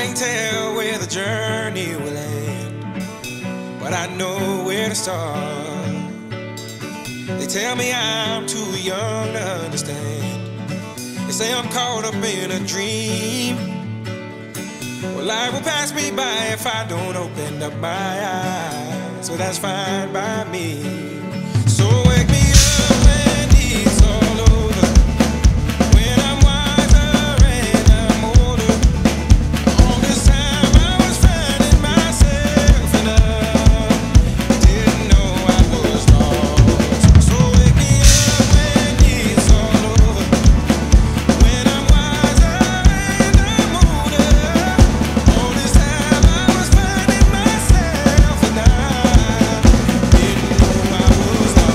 can't tell where the journey will end, but I know where to start. They tell me I'm too young to understand. They say I'm caught up in a dream. Well, life will pass me by if I don't open up my eyes, so that's fine by me. So wake me up when it's all over, when I'm wiser and I'm older. All this time I was finding myself and I didn't know I was lost. So wake me up when it's all over, when I'm wiser and I'm older. All this time I was finding myself and I didn't know I was lost.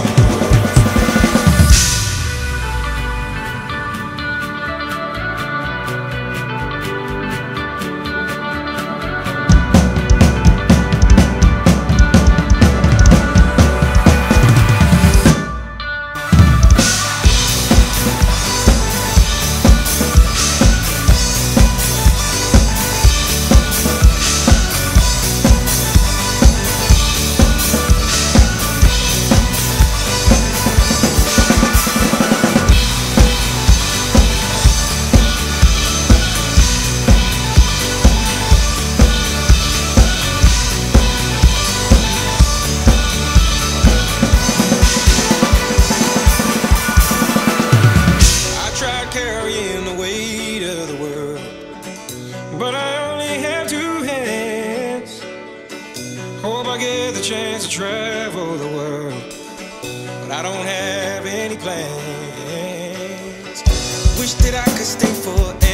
Carrying the weight of the world, but I only have two hands. Hope I get the chance to travel the world, but I don't have any plans. Wish that I could stay forever.